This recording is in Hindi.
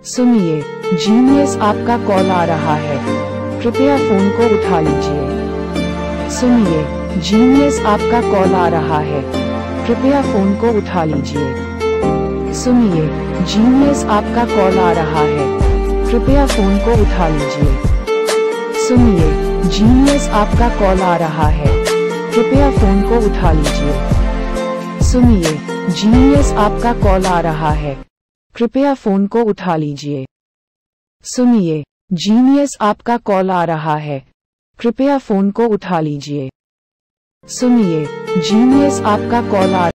सुनिए, जीनियस आपका कॉल आ रहा है, कृपया फोन को उठा लीजिए। सुनिए, जीनियस आपका कॉल आ रहा है, कृपया फोन को उठा लीजिए। सुनिए, जीनियस आपका कॉल आ रहा है, कृपया फोन को उठा लीजिए। सुनिए, जीनियस आपका कॉल आ रहा है, कृपया फोन को उठा लीजिए। सुनिए, जीनियस आपका कॉल आ रहा है, कृपया फोन को उठा लीजिए। सुनिए, जीनियस आपका कॉल आ रहा है, कृपया फोन को उठा लीजिए। सुनिए, जीनियस आपका कॉल आ